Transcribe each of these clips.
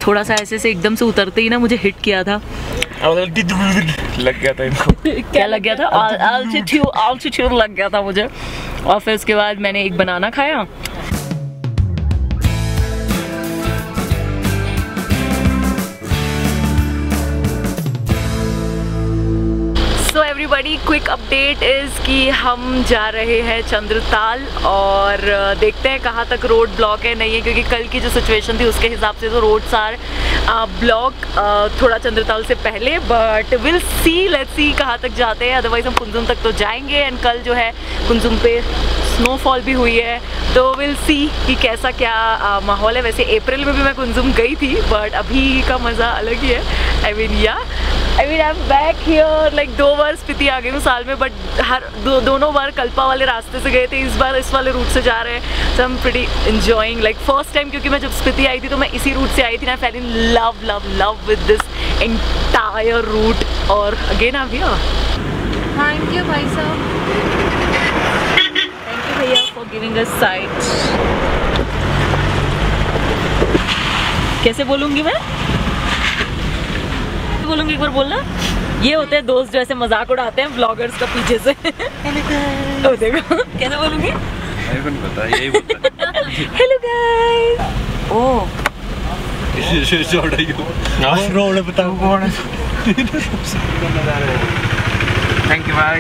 थोड़ा सा ऐसे से एकदम से उतरते ही ना मुझे हिट किया था, लग गया था इनको। क्या लग गया था? आल्टीट्यूड लग गया था मुझे। और फिर उसके बाद मैंने एक बनाना खाया। So everybody, quick update is कि हम जा रहे हैं चंद्रताल और देखते हैं कहाँ तक रोड ब्लॉक है नहीं है, क्योंकि कल की जो सिचुएशन थी उसके हिसाब से तो रोड्स आर ब्लॉक थोड़ा चंद्रताल से पहले, but will see, let's see कहाँ तक जाते हैं। अदरवाइज हम कुंजुम तक तो जाएंगे। एंड कल जो है कुंजुम पे स्नोफॉल भी हुई है, तो विल सी कि कैसा क्या माहौल है। वैसे अप्रैल में भी मैं कुंजुम गई थी, बट अभी का मज़ा अलग ही है। I mean I am back here, like 2 बार स्पीति आ गई हूँ साल में, बट दोनों बार कल्पा वाले रास्ते से गए थे, इस बार इस वाले रूट से जा रहे हैं। So I am pretty enjoying, like first time, क्योंकि मैं जब स्पीति आई थी तो मैं इसी रूट से आई थी ना। I fell in love with this entire route. और अगेन आप हियर। थैंक यू भाई साहब, थैंक यू भैया फॉर गिविंग अस साइट। कैसे बोलूँगी मैं? बोलूँगी, एक बार बोलना। ये होते हैं दोस्त जो ऐसे मजाक उड़ाते हैं व्लॉगर्स का पीछे से। तो देखो कैसे बोलूँगी? मेरे को नहीं पता, यही बोलता है। Hello guys. ओह रोड बताओ कौन है। थैंक यू भाई।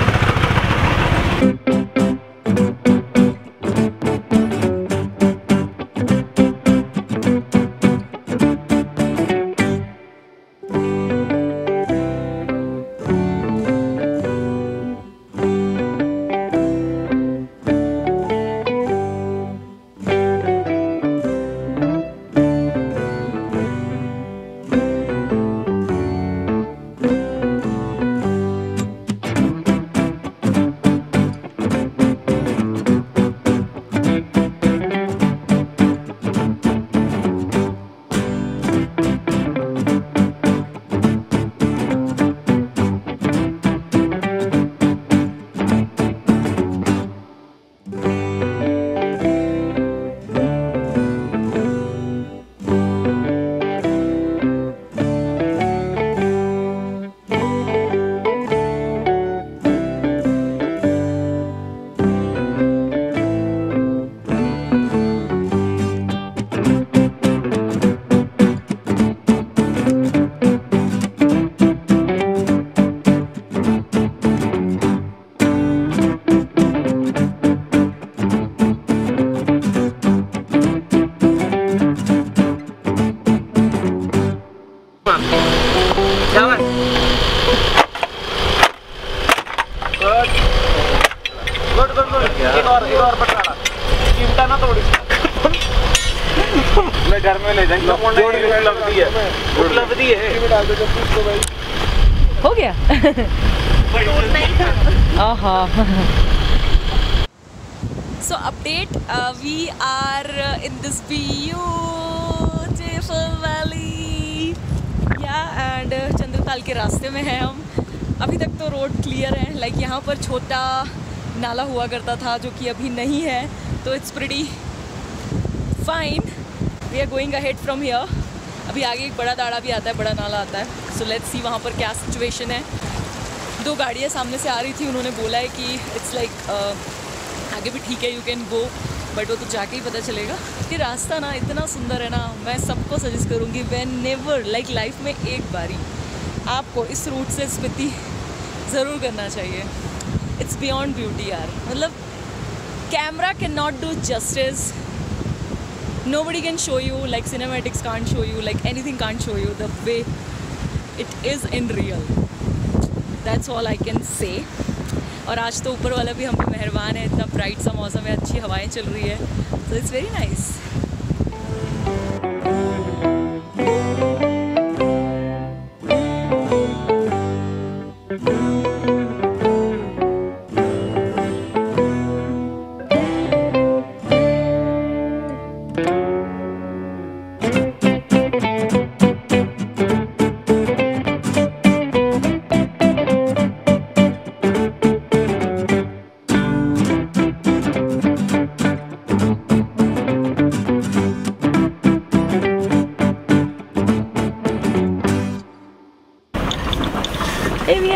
एक और पटाना चिमटा ना तोड़ी। मैं घर में ले जाएंगे, उपलब्धि है। हो गया। So update, we are in this beautiful valley, and Chandratal के रास्ते में हैं हम। अभी तक तो रोड क्लियर है, लाइक यहाँ पर छोटा नाला हुआ करता था जो कि अभी नहीं है, तो it's pretty fine. We are going ahead from here. अभी आगे एक बड़ा दाड़ा भी आता है, बड़ा नाला आता है। सो लेट्स सी वहाँ पर क्या सिचुएशन है। 2 गाड़ियाँ सामने से आ रही थी, उन्होंने बोला है कि इट्स लाइक आगे भी ठीक है, यू कैन गो, बट वो तो जाके ही पता चलेगा। ये रास्ता ना इतना सुंदर है ना, मैं सबको सजेस्ट करूँगी व्हेनेवर, लाइक लाइफ में एक बारी आपको इस रूट से स्पीति ज़रूर करना चाहिए। इट्स बियॉन्ड ब्यूटी यार, मतलब camera can not do justice, nobody can show you, like cinematics can't show you, like anything can't show you the way it is in real. That's all I can say. और आज तो ऊपर वाला भी हम पे मेहरबान है, इतना ब्राइट सा मौसम है, अच्छी हवाएं चल रही है, so it's very nice.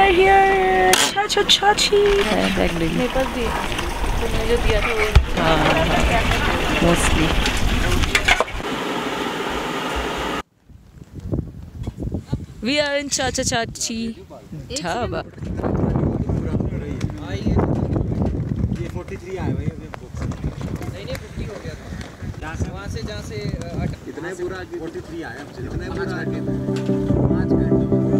are here. Chacha chachi. Exactly. मेरे पास भी है। तुमने जो दिया था वो Mostly. We are in Chacha Chachi dhaba. ये 43 आया भाई अभी बुक्स नहीं 50 हो गया था वहाँ से जहाँ से कितना है पूरा 43 आया कितना है पूरा 5 घंटे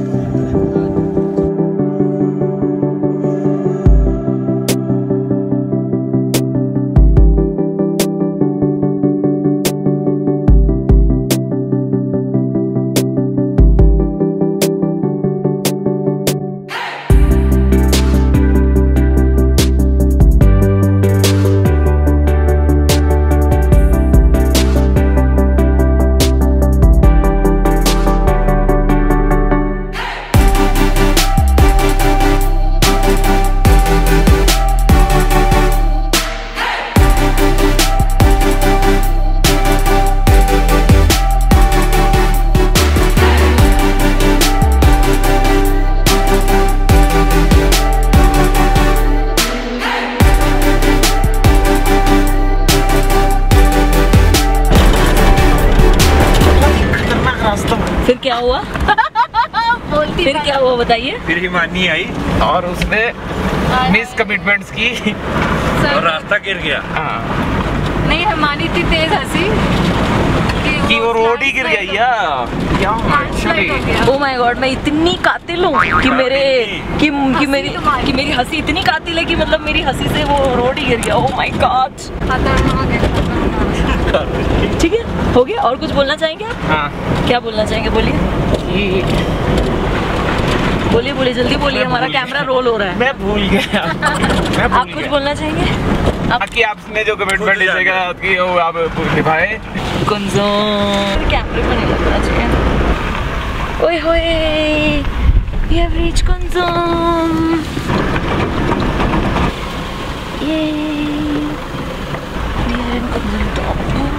फिर क्या हुआ? फिर क्या हुआ बताइए? फिर हिमानी आई और उसने मिस कमिटमेंट्स की और रास्ता गिर गया। नहीं हमारी इतनी तेज हंसी कि वो रोड ही गिर गया यार। क्या ओ माय गॉड, मैं इतनी कातिल हूँ कि मेरे कि मेरी हंसी इतनी कातिल है कि मतलब मेरी हंसी से वो रोड ही गिर गया। Oh my god. ठीक है, हो गया। और कुछ बोलना चाहेंगे आप? हाँ। क्या बोलना चाहेंगे? बोलिए बोलिए बोलिए, जल्दी बोलिए, हमारा कैमरा रोल हो रहा है। मैं भूल गया। आप कुछ बोलना चाहेंगे? कि आपने जो कमिटमेंट की वो आप निभाए। कुंजम कैमरे में नहीं लगना चाहिए। ओए होए, we have reached Kunzum. Yay, we are in Kunzum top.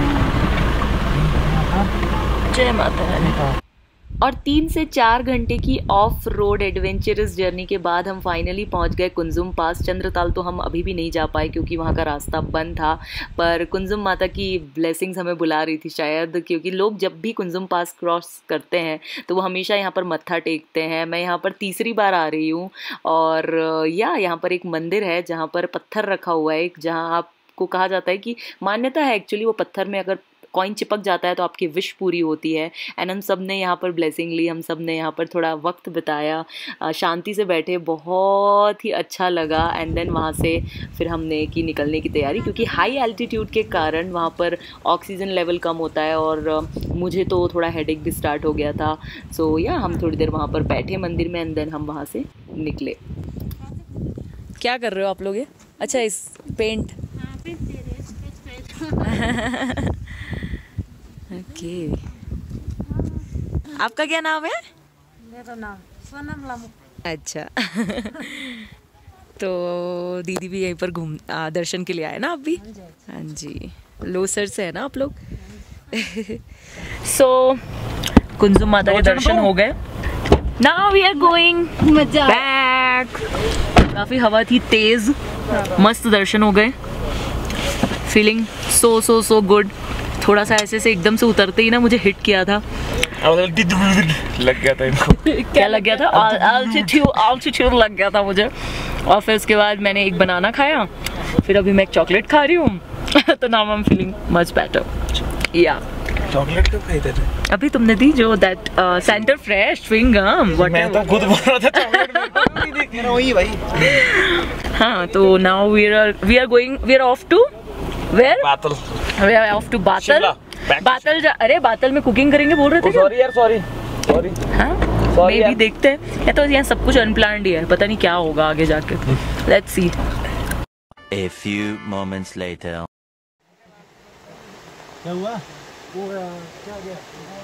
जय माता रानी। और 3 से 4 घंटे की ऑफ रोड एडवेंचरस जर्नी के बाद हम फाइनली पहुंच गए कुंजुम पास। चंद्रताल तो हम अभी भी नहीं जा पाए क्योंकि वहां का रास्ता बंद था, पर कुंजुम माता की ब्लेसिंग्स हमें बुला रही थी शायद, क्योंकि लोग जब भी कुंजुम पास क्रॉस करते हैं तो वो हमेशा यहाँ पर मत्था टेकते हैं। मैं यहाँ पर तीसरी बार आ रही हूँ और यहाँ पर एक मंदिर है जहाँ पर पत्थर रखा हुआ है, जहाँ आपको कहा जाता है कि मान्यता है एक्चुअली वो पत्थर में अगर कॉइन चिपक जाता है तो आपकी विश पूरी होती है। एंड हम सब ने यहाँ पर ब्लेसिंग ली, हम सब ने यहाँ पर थोड़ा वक्त बिताया, शांति से बैठे, बहुत ही अच्छा लगा। एंड देन वहाँ से फिर हमने की निकलने की तैयारी, क्योंकि हाई एल्टीट्यूड के कारण वहाँ पर ऑक्सीजन लेवल कम होता है और मुझे तो थोड़ा हेडेक भी स्टार्ट हो गया था। सो हम थोड़ी देर वहाँ पर बैठे मंदिर में एंड देन हम वहाँ से निकले। क्या कर रहे हो आप लोग? ये अच्छा, इस पेंट ओके। आपका क्या नाम है? मेरा नाम सोनम लामू। अच्छा तो दीदी भी यहीं पर दर्शन के लिए आए ना आप भी? हाँ जी, लोसर से है ना आप लोग? सो कुंजुम माता के दर्शन हो गए। Now we are going back. काफी हवा थी तेज, मस्त दर्शन हो गए। Feeling so good. थोड़ा सा ऐसे से एकदम से उतरते ही ना मुझे हिट किया था, लग गया था इनको। क्या लग गया था? आल्टीट्यूड लग गया था मुझे। और फिर उसके बाद मैंने एक बनाना खाया, फिर अभी मैं एक चॉकलेट खा रही हूँ तो now I am feeling much better. या चॉकलेट कब खाई थे? अभी तुमने दी जो that Center Fresh chewing gum. मैं तो खुद बोल रहा था चॉकलेट नहीं दिख रहा वही भाई। हाँ, तो now we are off to where? Batal. We are off to Batal. अरे बातल में कुकिंग करेंगे बोल रहे थे। सॉरी यार, सॉरी। हाँ, मे भी देखते हैं। या तो यहाँ सब कुछ अनप्लान्ड ही है, पता नहीं क्या होगा आगे जाके। Let's see. A few moments later. क्या हुआ? वो क्या गया?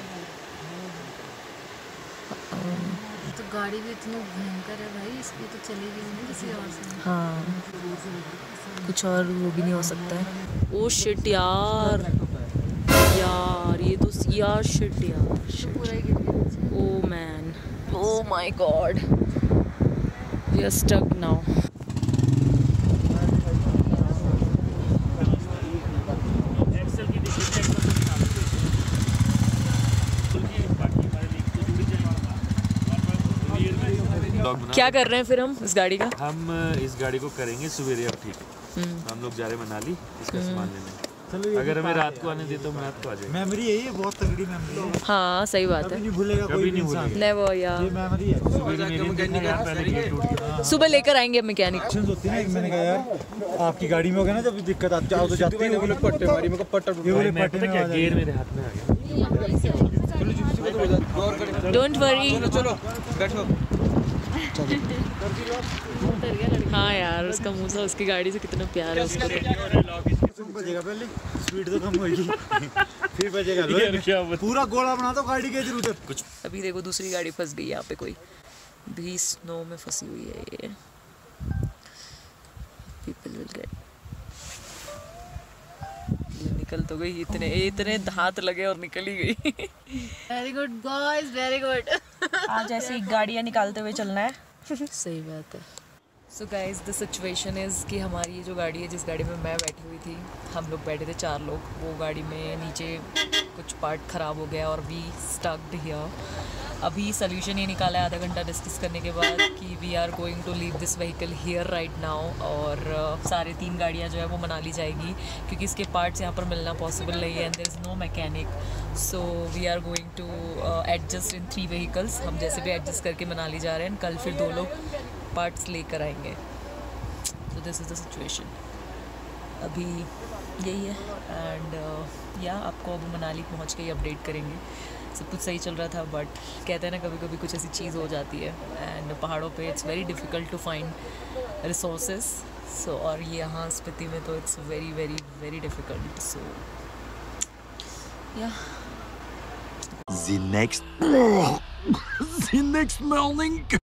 तो गाड़ी भी इतनी भयंकर है भाई, इसकी तो चलेगी नहीं किसी और से। हाँ, कुछ और वो भी नहीं हो सकता है। ओ शिट यार, ये तो यार शिट यार, पूरा ही गिर गया। Oh man, oh my God. We are stuck now. क्या कर रहे हैं फिर हम इस गाड़ी का? हम इस गाड़ी को करेंगे सवेरे अब ठीक। हम लोग जा रहे मनाली इसका सामान लेने। चलो अगर हमें रात को आने दे तो हम रात को आ जाएंगे। मेमोरी यही है, बहुत तगड़ी मेमोरी है। हाँ सही बात है, कभी नहीं भूलेगा कोई भी इंसान। नेवर यार, ये मेमोरी है। सुबह लेकर आएंगे मैकेनिक। ऑप्शंस होती है ना, मैंने कहा यार आपकी गाड़ी में हो गया ना, जब दिक्कत आती है तो जाती है, वो लोग पट्टे मारी, मेरे को पट्टा टूट गया। मैं पता क्या गियर मेरे हाथ में आ गया। डोंट वरी, चलो बैठो। हाँ यार उसका मुँह सा उसकी गाड़ी से कितना प्यार है उसको। बजेगा पहले, स्पीड तो कम होगी फिर बजेगा। पूरा गोला बना दो गाड़ी के इधर उधर। कुछ अभी देखो दूसरी गाड़ी फंस गई यहाँ पे, कोई भी स्नो में फंसी हुई है ये। पीपल विल गेट, निकल तो गई, इतने हाथ लगे और निकल ही गई। Very good boys, very good. आज ऐसी गाड़ियाँ निकालते हुए चलना है। सही बात है। So guys the situation is कि हमारी ये जो गाड़ी है, जिस गाड़ी में मैं बैठी हुई थी, हम लोग बैठे थे 4 लोग, वो गाड़ी में नीचे कुछ पार्ट ख़राब हो गया और वी स्टक्ड हियर। अभी सोल्यूशन ये निकाला है आधा घंटा डिस्कस करने के बाद कि we are going to leave this vehicle here right now, और सारे 3 गाड़ियाँ जो है वो मनाली जाएगी क्योंकि इसके पार्ट्स यहाँ पर मिलना पॉसिबल नहीं है and there is no mechanic. So we are going to adjust in 3 vehicles. हम जैसे भी एडजस्ट करके मनाली जा रहे हैं, कल फिर 2 लोग पार्ट्स लेकर आएंगे। So this is the situation अभी यही है। एंड या आपको अब मनाली पहुँच के ही अपडेट करेंगे। सब कुछ सही चल रहा था, बट कहते हैं ना कभी कभी कुछ ऐसी चीज़ हो जाती है एंड पहाड़ों पे it's very difficult to find resources. So और ये यहाँ स्पीति में तो it's very very very difficult. So या The next morning.